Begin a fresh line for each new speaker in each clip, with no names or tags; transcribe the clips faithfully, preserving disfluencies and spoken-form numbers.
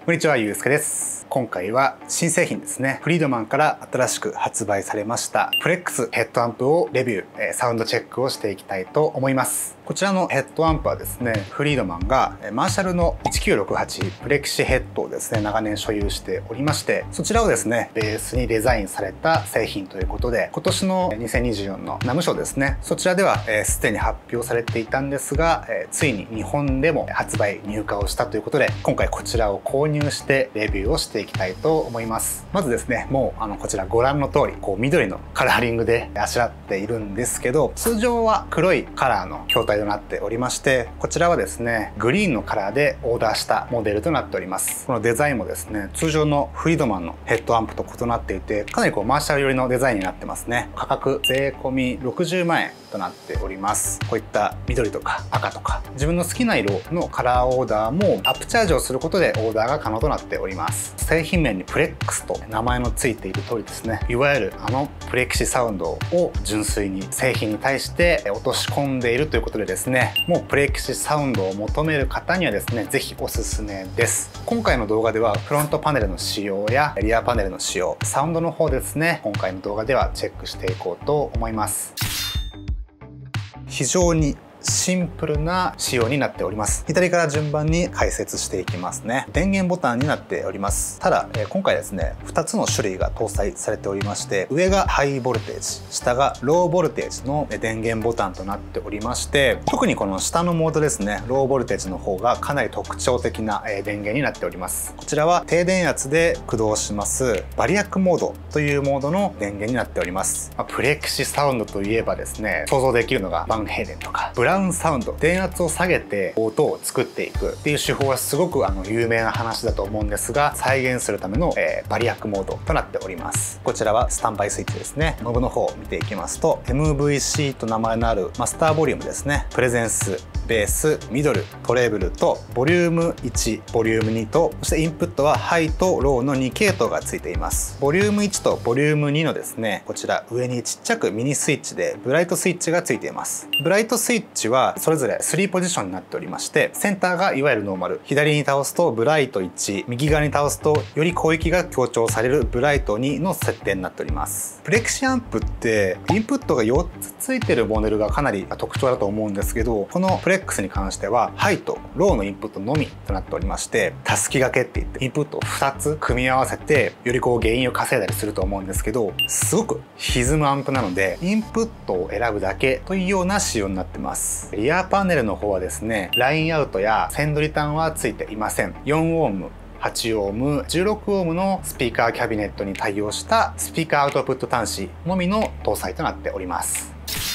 こんにちは、ゆうすけです。今回は新製品ですね。フリードマンから新しく発売されましたプレックスヘッドアンプをレビュー、サウンドチェックをしていきたいと思います。こちらのヘッドアンプはですね、フリードマンがマーシャルのいちきゅうろくはちプレキシヘッドをですね、長年所有しておりまして、そちらをですね、ベースにデザインされた製品ということで、今年のにせんにじゅうよんのナム賞ですね、そちらではすでに発表されていたんですが、ついに日本でも発売入荷をしたということで、今回こちらを購入してレビューをしていきたいと思います。まずですね、もうあのこちらご覧の通り、こう緑のカラーリングであしらっているんですけど、通常は黒いカラーの筐体となっておりまして、こちらはですね、グリーンのカラーでオーダーしたモデルとなっております。このデザインもですね、通常のフリードマンのヘッドアンプと異なっていて、かなりこうマーシャル寄りのデザインになってますね。価格税込みろくじゅうまんえんとなっております。こういった緑とか赤とか自分の好きな色のカラーオーダーもアップチャージをすることでオーダーが可能となっております。製品名にプレックスと名前の付いている通りですね、いわゆるあのプレキシサウンドを純粋に製品に対して落とし込んでいるということでですね、もうプレキシサウンドを求める方にはですね、ぜひおすすめです。今回の動画ではフロントパネルの仕様やリアパネルの仕様、サウンドの方ですね、今回の動画ではチェックしていこうと思います。非常にシンプルな仕様になっております。左から順番に解説していきますね。電源ボタンになっております。ただ、えー、今回ですね、ふたつの種類が搭載されておりまして、上がハイボルテージ、下がローボルテージの電源ボタンとなっておりまして、特にこの下のモードですね、ローボルテージの方がかなり特徴的な電源になっております。こちらは低電圧で駆動しますバリアックモードというモードの電源になっております。まあ、プレキシサウンドといえばですね、想像できるのがバンヘイレンとかブラウンサウンド、電圧を下げて音を作っていくっていう手法はすごくあの有名な話だと思うんですが、再現するための、えー、バリアックモードとなっております。こちらはスタンバイスイッチですね。ノブの方を見ていきますと エムブイシー と名前のあるマスターボリュームですね、プレゼンス、ベース、ミドル、トレーブルとボリュームいち、ボリュームにと、そしてインプットはハイとローのに系統がついています。ボリュームいちとボリュームにのですね、こちら上にちっちゃくミニスイッチでブライトスイッチがついています。ブライトスイッチはそれぞれさんポジションになっておりまして、センターがいわゆるノーマル、左に倒すとブライトいち、右側に倒すとより広域が強調されるブライトにの設定になっております。プレキシアンプってインプットがよっつついてるモデルがかなり特徴だと思うんですけど、このプレックスに関してはハイとローのインプットのみとなっておりまして、たすき掛けって言ってインプットをふたつ組み合わせてよりこうゲインを稼いだりすると思うんですけど、すごく歪むアンプなのでインプットを選ぶだけというような仕様になってます。リアパネルの方はですね、ラインアウトやセンドリターンはついていません。よんオーム、はちオーム、じゅうろくオームのスピーカーキャビネットに対応したスピーカーアウトプット端子のみの搭載となっております。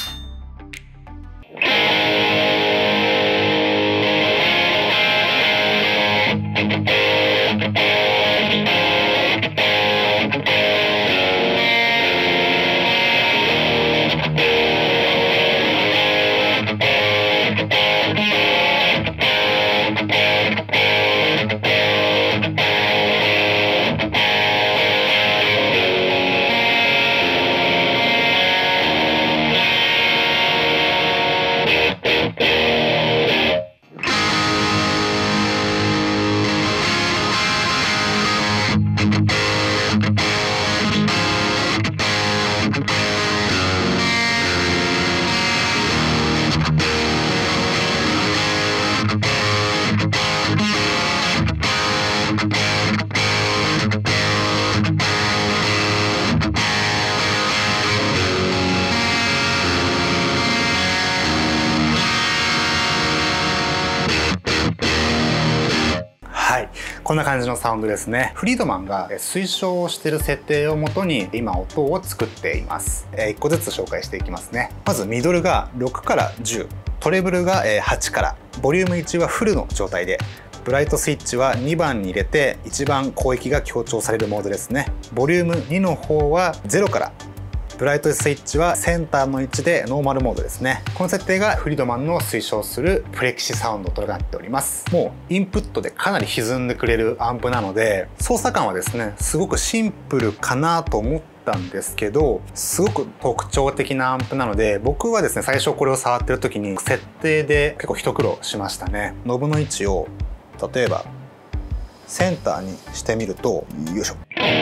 こんな感じのサウンドですね。フリードマンが推奨している設定をもとに今音を作っています。いっこずつ紹介していきますね。まずミドルがろくからじゅう、トレブルがはちから、ボリュームいちはフルの状態で、ブライトスイッチはにばんに入れて一番広域が強調されるモードですね。ボリュームにの方はゼロから、ブライトスイッチはセンターの位置でノーマルモードですね。この設定がフリードマンの推奨するプレキシサウンドとなっております。もうインプットでかなり歪んでくれるアンプなので、操作感はですね、すごくシンプルかなと思ったんですけど、すごく特徴的なアンプなので、僕はですね、最初これを触ってる時に設定で結構一苦労しましたね。ノブの位置を例えばセンターにしてみると、よいしょ。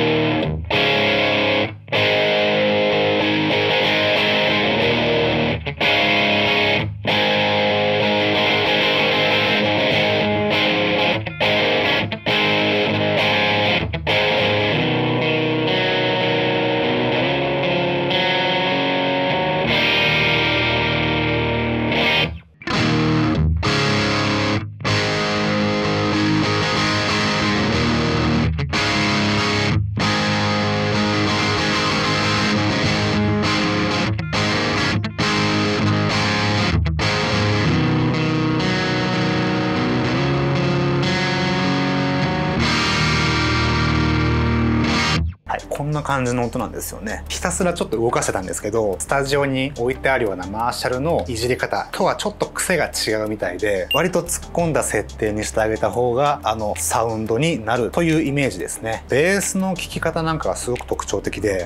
こんな感じの音なんですよね。ひたすらちょっと動かしてたんですけど、スタジオに置いてあるようなマーシャルのいじり方とはちょっと癖が違うみたいで、割と突っ込んだ設定にしてあげた方があのサウンドになるというイメージですね。ベースの聴き方なんかがすごく特徴的で、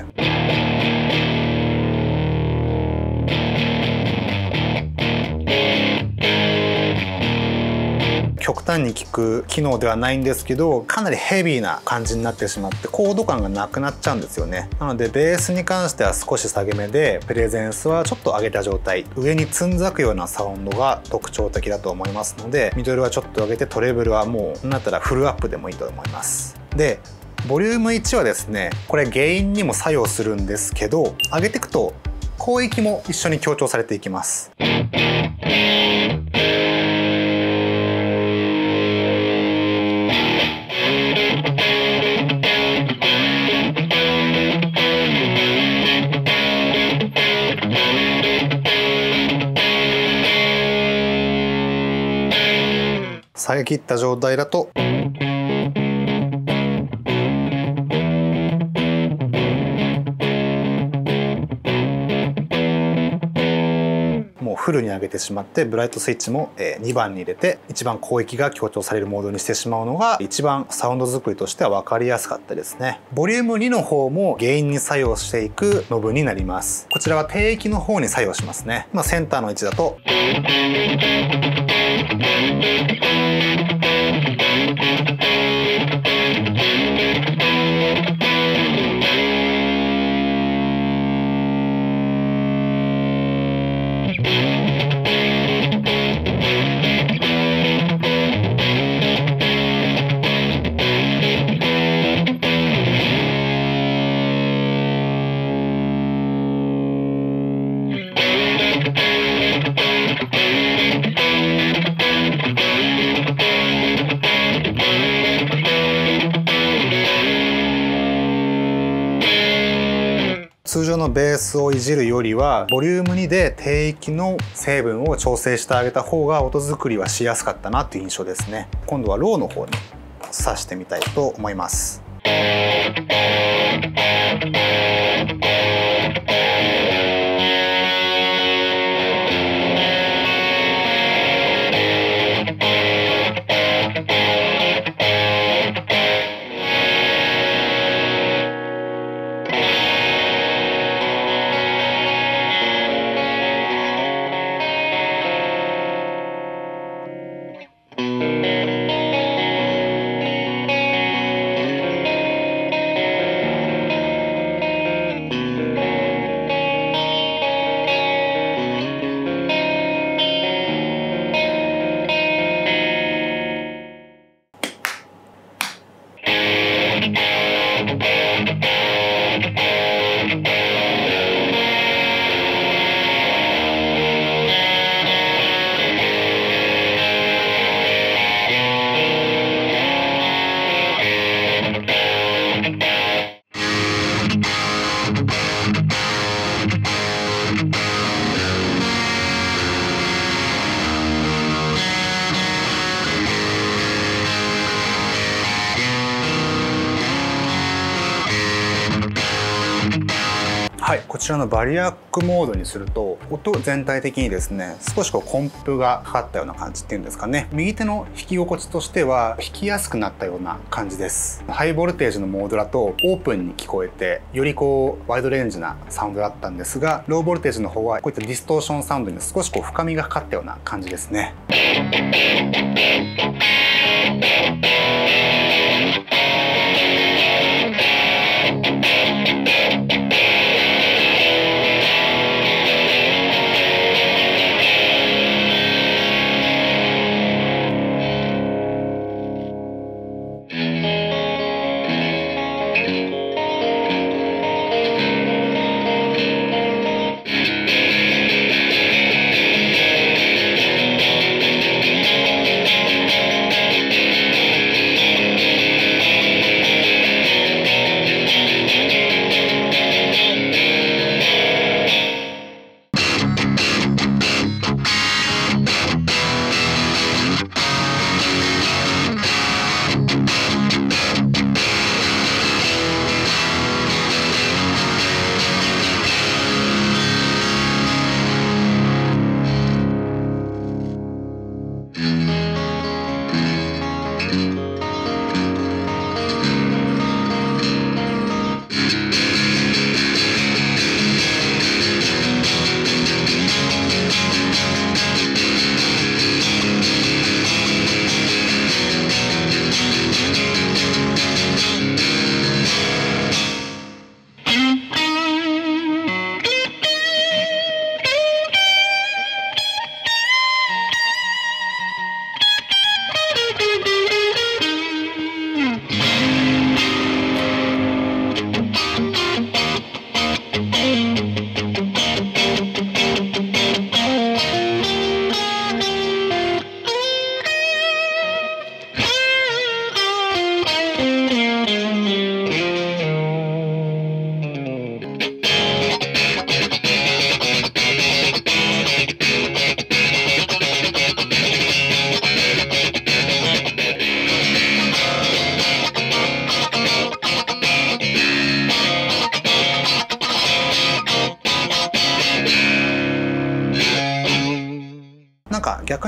極端に効く機能ではないんですけど、かなりヘビーな感じになってしまってコード感がなくなっちゃうんですよね。なのでベースに関しては少し下げ目で、プレゼンスはちょっと上げた状態、上につんざくようなサウンドが特徴的だと思いますので、ミドルはちょっと上げて、トレブルはもうなんだったらフルアップでもいいと思います。でボリュームいちはですね、これゲインにも作用するんですけど、上げていくと広域も一緒に強調されていきます。下げ切った状態だともうフルに上げてしまって、ブライトスイッチもにばんに入れて一番広域が強調されるモードにしてしまうのが一番サウンド作りとしては分かりやすかったですね。ボリュームにの方もゲインに作用していくノブになります。こちらは低域の方に作用しますね。まあ、センターの位置だと通常のベースをいじるよりはボリュームにで低域の成分を調整してあげた方が音作りはしやすかったなっていう印象ですね。今度はローの方に挿してみたいと思います。はい、こちらのバリアックモードにすると音全体的にですね、少しこうコンプがかかったような感じっていうんですかね。右手の弾き心地としては弾きやすくなったような感じです。ハイボルテージのモードだとオープンに聞こえてよりこうワイドレンジなサウンドだったんですが、ローボルテージの方はこういったディストーションサウンドに少しこう深みがかかったような感じですね。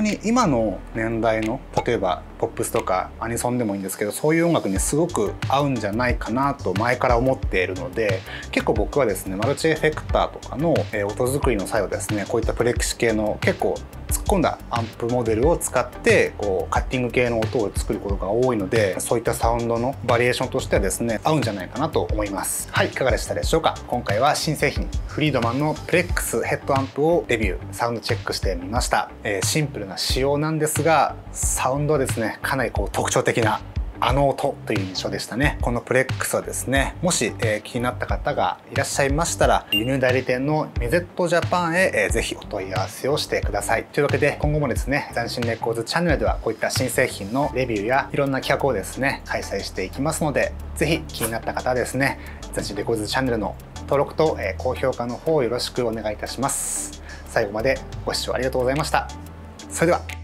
に今の年代の例えばポップスとかアニソンでもいいんですけど、そういう音楽にすごく合うんじゃないかなと前から思っているので、結構僕はですねマルチエフェクターとかの音作りの際はですね、こういったプレキシ系の結構突っ込んだアンプモデルを使ってこうカッティング系の音を作ることが多いので、そういったサウンドのバリエーションとしてはですね合うんじゃないかなと思います。はい、いかがでしたでしょうか。今回は新製品フリードマンのプレックスヘッドアンプをレビューサウンドチェックしてみました。えー、シンプルな仕様なんですが、サウンドはですねかなりこう特徴的なあの音という印象でしたね。このプレックスはですね、もし、えー、気になった方がいらっしゃいましたら、輸入代理店のミゼットジャパンへ、えー、ぜひお問い合わせをしてください。というわけで今後もですね、斬新レコーズチャンネルではこういった新製品のレビューやいろんな企画をですね開催していきますので、ぜひ気になった方はですね、斬新レコーズチャンネルの登録と、えー、高評価の方をよろしくお願いいたします。最後までご視聴ありがとうございました。それでは。